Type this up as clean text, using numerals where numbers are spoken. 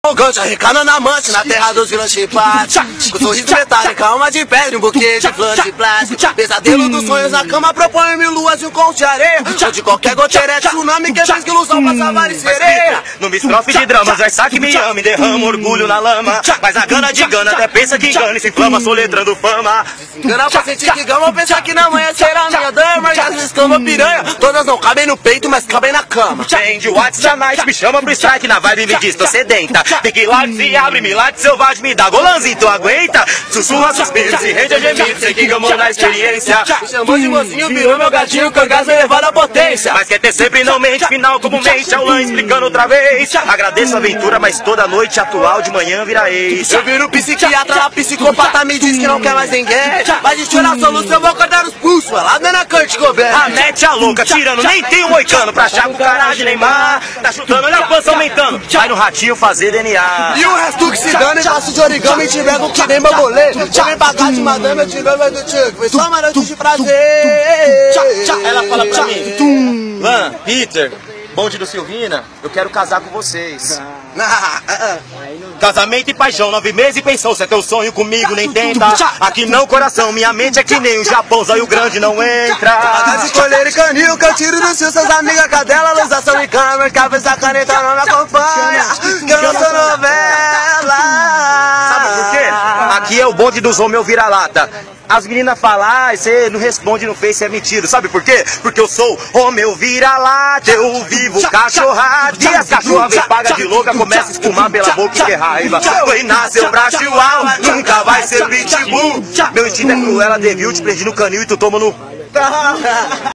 Arrogante, arrecada na amante, na terra dos vilões chipate. Com sorriso metálico, alma de pedra, um buquê de flores de plástico. Pesadelo dos sonhos na cama, propõe mil luas e um conto de areia. Onde qualquer goteira é tsunami, que fez que ilusão passa várias sereias. Numa estrofe de dramas, vai sabe que me ama e derrama orgulho na lama. Mas a gana de gana, até pensa que engana e se inflama, soletrando fama. Engana pra sentir que gama, pensar que na manhã será minha dama. E as escamas piranha, todas não cabem no peito, mas cabem na cama. Vem de Whats da Night, me chama pro strike na vibe e me diz, tô sedenta. Big Light se abre, milagre selvagem, me dá golanzinho, tu aguenta? Sussurra, suspiro, se rende a gemido, sei que gamou na experiência. Me chamou de mocinho, virou meu gatinho, cangaço elevado à potência. Mas quer ter sempre não mente, final comumente, ao lã explicando outra vez. Agradeço a aventura, mas toda noite atual, de manhã vira ex. Eu viro psiquiatra, a psicopata me diz que não quer mais ninguém. Mas de chorar solução, eu vou cortar os pulsos, lá na Kurt Cobain. A mete a louca, tirando, nem tem um moicano pra achar com cara de Neymar. Tá chutando, olha a pança aumentando, vai no ratinho fazer DNA. E o resto que se dane, faço de origami e te pego que nem bambolê. Você vem pagar de madame, eu te dou mais do tio. Foi só uma noite de prazer. Ela fala pra mim, Lan, Peter, bonde do Silvina, eu quero casar com vocês. Casamento e paixão, 9 meses e pensão, se é teu sonho comigo nem tenta. Aqui não coração, minha mente é que nem o Japão, zóio grande não entra. Pagar de colher e canil, que eu tiro do cio, seus amigas, cadela, luzação e câmera, cabeça, caneta, não me acompanha, que eu não sou novela. Sabe por quê? Aqui é o bonde dos homens, eu vira-lata. As meninas falam, você não responde no Face, é mentira. Sabe por quê? Porque eu sou homem, eu vira-lata, eu vivo cachorrada. E as cachorras vem paga de louca, começa a espumar pela boca e que raiva. Foi nasceu braço uau, nunca vai ser pitbull. Meu instinto é cruel, ela deviu, te prendi no canil e tu toma no...